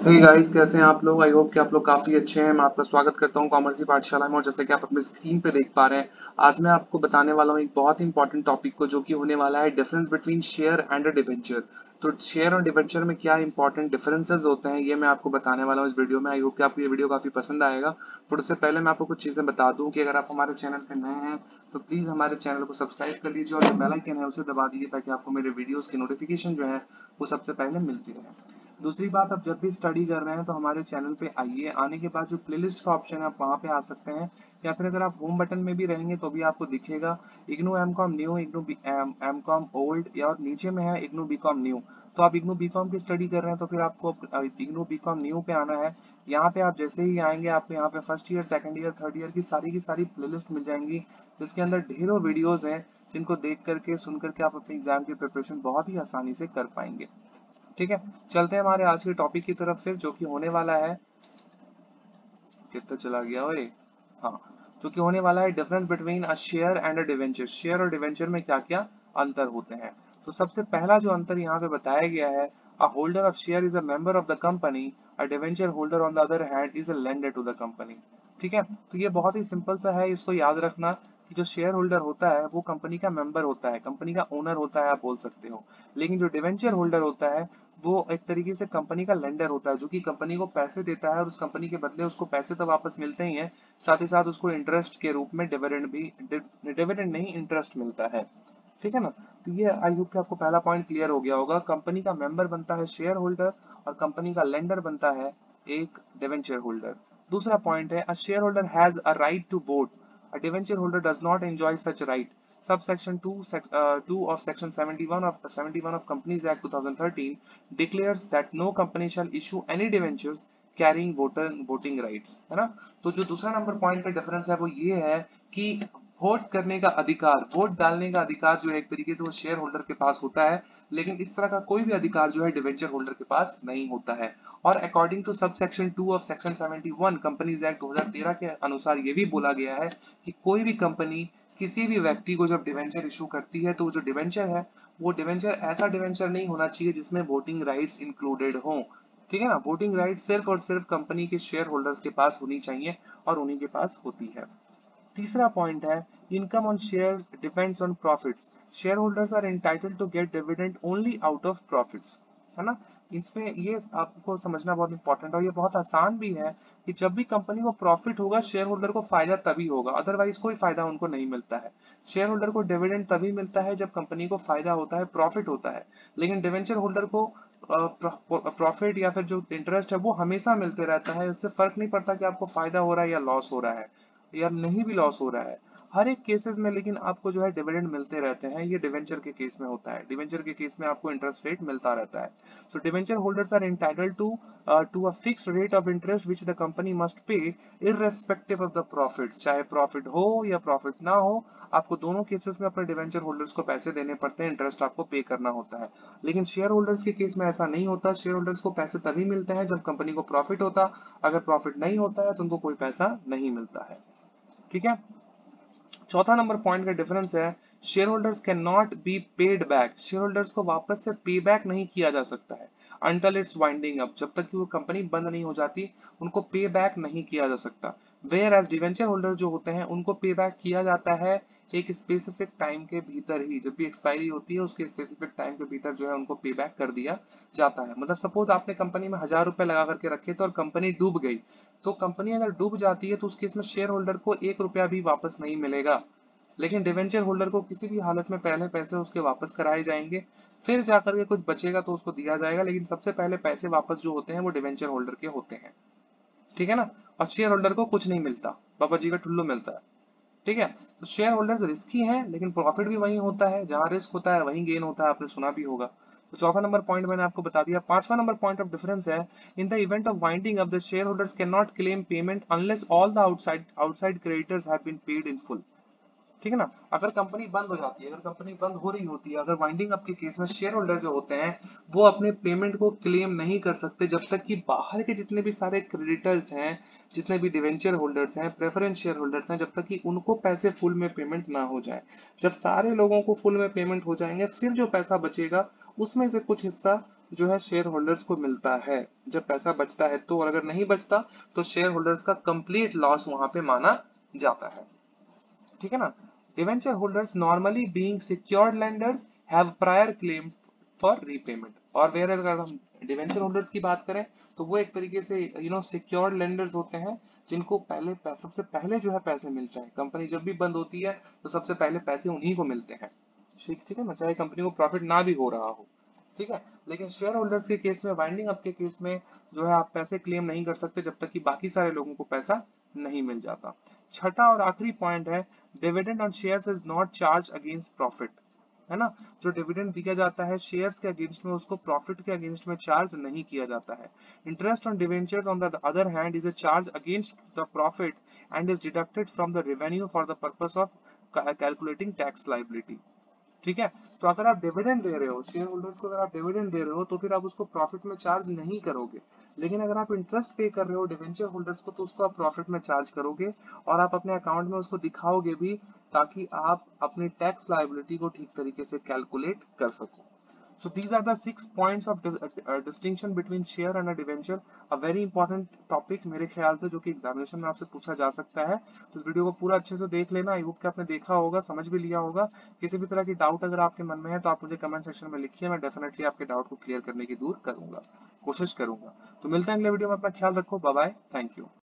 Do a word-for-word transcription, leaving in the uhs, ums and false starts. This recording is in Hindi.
हे गाइस, कैसे हैं आप लोग। आई होप कि आप लोग काफी अच्छे हैं। मैं आपका स्वागत करता हूं कॉमर्स की पाठशाला में। और जैसे कि आप अपनी स्क्रीन पे देख पा रहे हैं, आज मैं आपको बताने वाला हूं एक बहुत ही इंपॉर्टेंट टॉपिक को, जो कि होने वाला है difference between share and debenture. तो शेयर और डिवेंचर में क्या इंपॉर्टेंट डिफरेंसेस होते हैं, ये मैं आपको बताने वाला हूँ इस वीडियो में। आई होप कि आपको ये वीडियो काफी पसंद आएगा। पर उससे पहले मैं आपको कुछ चीजें बता दूं कि अगर आप हमारे चैनल पे नए हैं तो प्लीज हमारे चैनल को सब्सक्राइब कर लीजिए और जो बेल आइकन है उसे दबा दीजिए, ताकि आपको मेरे वीडियोस की नोटिफिकेशन जो है वो सबसे पहले मिलती रहे। दूसरी बात, आप जब भी स्टडी कर रहे हैं तो हमारे चैनल पे आइए। आने के बाद जो प्लेलिस्ट का ऑप्शन है आप वहां पे आ सकते हैं, या फिर अगर आप होम बटन में भी रहेंगे तो भी आपको दिखेगा IGNOU M com new, IGNOU M com old, या और नीचे में है इग्नू बी कॉम न्यू। तो आप इग्नू बी कॉम की स्टडी कर रहे हैं तो फिर आपको इग्नू बी कॉम न्यू पे आना है। यहाँ पे आप जैसे ही आएंगे आपको यहाँ पे first year, second year, third year की सारी की सारी प्लेलिस्ट मिल जाएंगी, जिसके अंदर ढेरों वीडियोस हैं जिनको देख करके सुन करके आप अपने एग्जाम की प्रिपरेशन बहुत ही आसानी से कर पाएंगे। ठीक है, चलते हैं हमारे आज के टॉपिक की तरफ फिर, जो कि होने वाला है, कितना चला गया ओए, हाँ, जो कि होने वाला है difference between a share and a debenture. Share और डिवेंचर में क्या क्या अंतर होते हैं। तो सबसे पहला जो अंतर यहाँ पे बताया गया है, a holder of share is a member of the company, a debenture holder on the other hand is a lender to the company. ठीक है, तो ये बहुत ही सिंपल सा है, इसको याद रखना कि जो शेयर होल्डर होता है वो कंपनी का मेंबर होता है, कंपनी का ओनर होता है, आप बोल सकते हो। लेकिन जो डिवेंचर होल्डर होता है वो एक तरीके से कंपनी का लेंडर होता है, जो कि कंपनी को पैसे देता है और उस कंपनी के बदले उसको पैसे तो वापस मिलते ही हैं, साथ ही साथ उसको इंटरेस्ट के रूप में डिविडेंड भी, डिविडेंड नहीं इंटरेस्ट मिलता है। ठीक है ना। तो ये आई होप कि आपको पहला पॉइंट क्लियर हो गया होगा। कंपनी का मेंबर बनता है शेयर होल्डर और कंपनी का लेंडर बनता है एक डिवेंचर होल्डर। दूसरा पॉइंट है, a share holder has a right to vote, a debenture holder does not enjoy such right. Subsection two, sec, uh, two of Section seventy-one of seventy-one of Companies Act twenty thirteen declares that no company shall issue any debentures carrying voter voting rights, है ना। तो जो दूसरा नंबर पॉइंट का डिफरेंस है वो ये है कि वोट करने का अधिकार, वोट डालने का अधिकार जो है एक तरीके से वो शेयर होल्डर के पास होता है, लेकिन इस तरह का कोई भी अधिकार जो है डिवेंचर होल्डर के पास नहीं होता है। और according to sub section two of section seventy one companies act दो हज़ार तेरह के अनुसार ये भी बोला गया है कि कोई भी कंपनी किसी भी व्यक्ति को जब डिवेंचर इशू करती है तो जो डिवेंचर है वो डिवेंचर ऐसा डिवेंचर नहीं होना चाहिए जिसमें वोटिंग राइट्स इंक्लूडेड हो। ठीक है ना, वोटिंग राइट सिर्फ और सिर्फ कंपनी के शेयर होल्डर्स के पास होनी चाहिए और उन्हीं के पास होती है। तीसरा पॉइंट है, income on shares depends on profits, share holders are entitled to get dividend only out of profits, है ना। इसमें ये आपको समझना बहुत इंपॉर्टेंट है और ये बहुत आसान भी है कि जब भी कंपनी को प्रॉफिट होगा शेयर होल्डर को फायदा तभी होगा, अदरवाइज कोई फायदा उनको नहीं मिलता है। शेयर होल्डर को डिविडेंड तभी मिलता है जब कंपनी को फायदा होता है, प्रॉफिट होता है। लेकिन डिवेंचर होल्डर को प्रॉफिट या फिर जो इंटरेस्ट है वो हमेशा मिलते रहता है, इससे फर्क नहीं पड़ता कि आपको फायदा हो रहा है या लॉस हो रहा है, या नहीं भी लॉस हो रहा है, हर एक केसेस में लेकिन आपको जो है डिविडेंड मिलते रहते हैं। ये डिवेंचर के केस में होता है, डिवेंचर के केस में आपको इंटरेस्ट रेट मिलता रहता है। So debenture holders are entitled to to a fixed rate of interest which the company must pay irrespective of the profits, चाहे प्रॉफिट हो या प्रॉफिट ना हो, आपको दोनों केसेस में अपने डिवेंचर होल्डर्स को पैसे देने पड़ते हैं, इंटरेस्ट आपको पे करना होता है। लेकिन शेयर होल्डर्स के केस में ऐसा नहीं होता, शेयर होल्डर्स को पैसे तभी मिलते हैं जब कंपनी को प्रॉफिट होता, अगर प्रॉफिट नहीं होता है तो उनको कोई पैसा नहीं मिलता है। ठीक है, चौथा नंबर पॉइंट का डिफरेंस है, share holders cannot be paid back, share holders को वापस से पे बैक नहीं किया जा सकता है अंटिल इट्स वाइंडिंग अप, जब तक कि वो कंपनी बंद नहीं हो जाती उनको पे बैक नहीं किया जा सकता। वेयर एज डिवेंचर होल्डर जो होते हैं उनको पे बैक किया जाता है एक स्पेसिफिक टाइम के भीतर ही, जब भी एक्सपायरी होती है उसके स्पेसिफिक टाइम के भीतर जो है उनको पे बैक कर दिया जाता है। मतलब सपोज आपने कंपनी में हजार रुपए लगा करके रखे थे और कंपनी डूब गई, तो कंपनी अगर डूब जाती है तो उस केस में शेयर होल्डर को एक रुपया भी वापस नहीं मिलेगा, लेकिन डिवेंचर होल्डर को किसी भी हालत में पहले पैसे उसके वापस कराए जाएंगे, फिर जाकर के कुछ बचेगा तो उसको दिया जाएगा, लेकिन सबसे पहले पैसे वापस जो होते हैं वो डिवेंचर होल्डर के होते हैं। ठीक है ना, और शेयर होल्डर को कुछ नहीं मिलता, बाबा जी का टुल्लू मिलता है। ठीक है, तो शेयर होल्डर्स रिस्की हैं लेकिन प्रॉफिट भी वही होता है, जहां रिस्क होता है वहीं गेन होता है, आपने सुना भी होगा। तो चौथा नंबर पॉइंट मैंने आपको बता दिया। पांचवा नंबर पॉइंट ऑफ डिफरेंस है, in the event of winding up the share holders cannot claim payment unless all the outside outside creditors have been paid in full. ठीक है ना, अगर कंपनी बंद हो जाती है, अगर कंपनी बंद हो रही होती है, अगर वाइंडिंग अप के केस में शेयर होल्डर जो होते हैं वो अपने पेमेंट को क्लेम नहीं कर सकते जब तक कि बाहर के जितने भी सारे क्रेडिटर्स हैं, जितने भी डिवेंचर होल्डर्स हैं, प्रेफरेंस शेयर होल्डर्स हैं, जब तक कि उनको पैसे फुल में पेमेंट ना हो जाए। जब सारे लोगों को फुल में पेमेंट हो जाएंगे फिर जो पैसा बचेगा उसमें से कुछ हिस्सा जो है शेयर होल्डर्स को मिलता है जब पैसा बचता है तो, और अगर नहीं बचता तो शेयर होल्डर्स का कंप्लीट लॉस वहां पे माना जाता है। ठीक है ना। Debenture holders normally being secured lenders have prior claim for repayment, और वेयर अगर हम डिवेंचर होल्डर्स की बात करें तो वो एक तरीके से यू नो सिक्योर्ड लेंडर्स होते हैं जिनको पहले सबसे पहले जो है पैसे मिलते हैं। कंपनी जब भी बंद होती है तो सबसे पहले पैसे उन्हीं को मिलते हैं। ठीक ठीक है ना, चाहे कंपनी को प्रॉफिट ना भी हो रहा हो। ठीक है, लेकिन शेयर होल्डर्स के केस में, वाइंडिंग अप के केस में जो है आप पैसे क्लेम नहीं कर सकते जब तक कि बाकी सारे लोगों को पैसा नहीं मिल जाता। छठा और आखिरी पॉइंट है, dividend on shares is not charge against profit, है ना। जो डिविडेंड दिया जाता है शेयर्स के अगेंस्ट में, उसको प्रॉफिट के अगेंस्ट में चार्ज नहीं किया जाता है। Interest on debentures on the other hand is a charge against the profit and is deducted from the revenue for the purpose of calculating tax liability. ठीक है, तो अगर आप डिविडेंड दे रहे हो शेयर होल्डर्स को, अगर आप डिविडेंड दे रहे हो तो फिर आप उसको प्रॉफिट में चार्ज नहीं करोगे, लेकिन अगर आप इंटरेस्ट पे कर रहे हो डिवेंचर होल्डर्स को तो उसको आप प्रॉफिट में चार्ज करोगे और आप अपने अकाउंट में उसको दिखाओगे भी, ताकि आप अपनी टैक्स लायबिलिटी को ठीक तरीके से कैलकुलेट कर सको। So these are the six points of dis- uh, distinction between share and a debenture, a very important topic मेरे ख्याल से, जो कि एग्जामिनेशन में आपसे पूछा जा सकता है। तो इस वीडियो को पूरा अच्छे से देख लेना, आई होप कि आपने देखा होगा, समझ भी लिया होगा। किसी भी तरह की डाउट अगर आपके मन में है तो आप मुझे कमेंट सेक्शन में लिखिए, मैं डेफिनेटली आपके डाउट को क्लियर करने की दूर करूंगा, कोशिश करूंगा। तो मिलते हैं अगले वीडियो में, अपना ख्याल रखो, बाय बाय, थैंक यू।